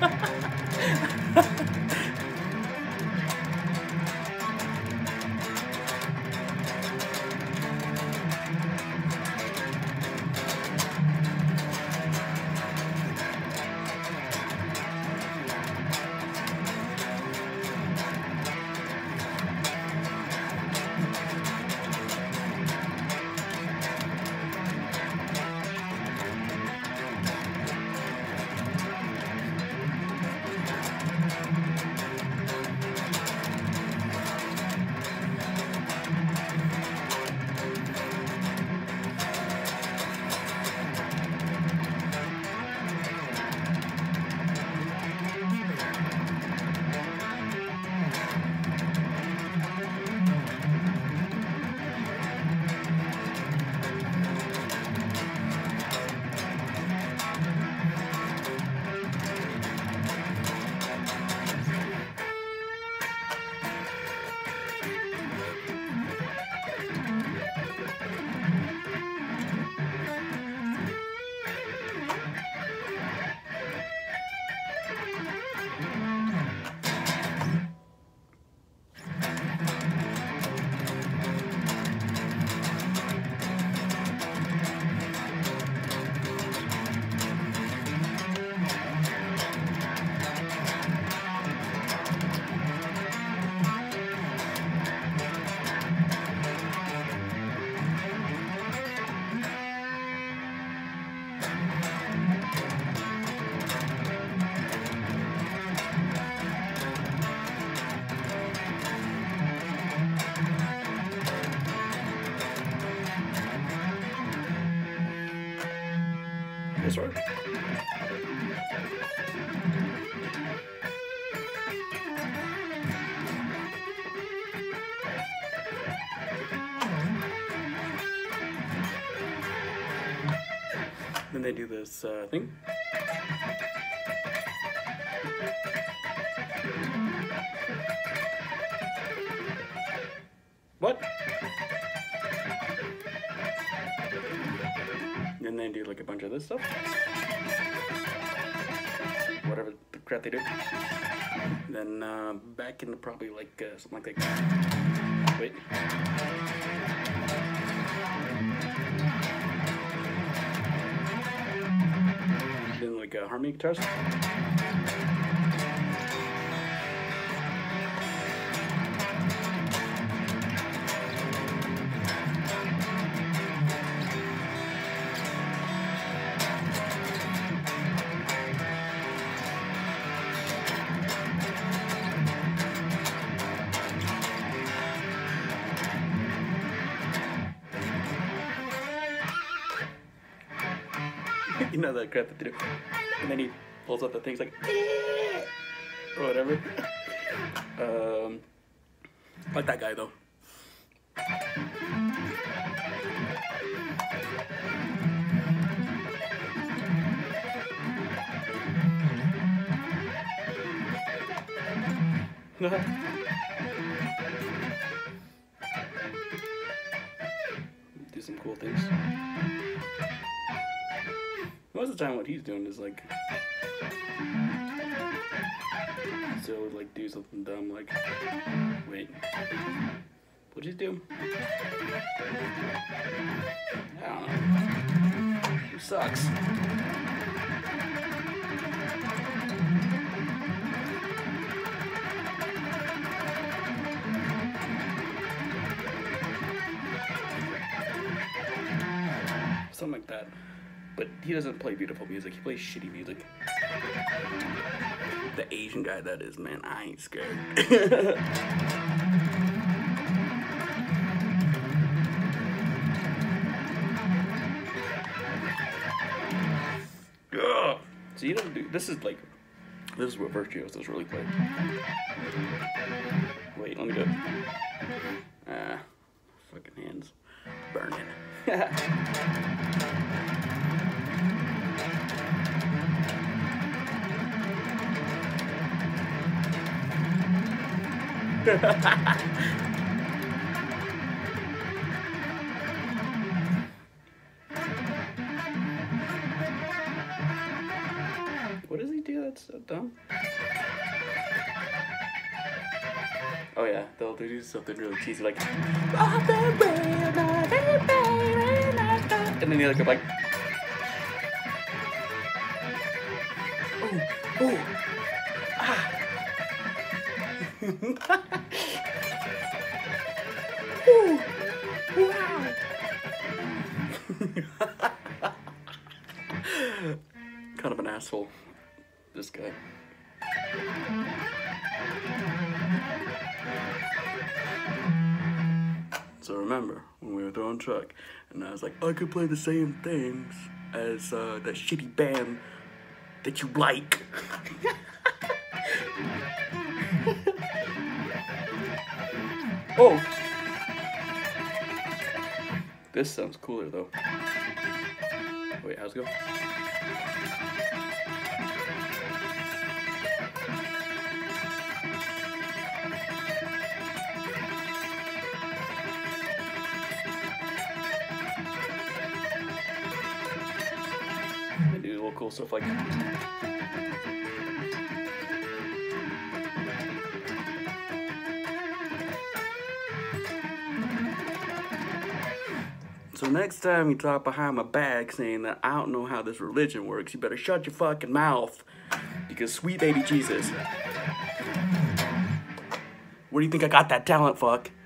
That's right. Then they do this thing. What? And then do like a bunch of this stuff. Whatever the crap they do. Then back into probably like something like that. Wait. Then like harmony guitars. You know that crap that they do. And then he pulls out the things like or whatever. Like that guy though. Do some cool things. Most of the time what he's doing is like so like do something dumb like wait. What'd you do? I don't know. Who sucks? Something like that. But he doesn't play beautiful music, he plays shitty music. The Asian guy that is, man, I ain't scared. Ugh. So you don't do, this is what Virtuosos does really play. Wait, let me do it. Fucking hands burning. What is does he do? That's so dumb. Oh yeah, they'll do something really cheesy like, and then the other go like, oh, ah. Ooh, wow. Kind of an asshole, this guy. So remember when we were throwing truck, and I was like, I could play the same things as that shitty band that you like. Oh, this sounds cooler though. Wait, how's it go? They do little cool stuff like. So next time you talk behind my back saying that I don't know how this religion works, you better shut your fucking mouth. Because sweet baby Jesus. Where do you think I got that talent, fuck?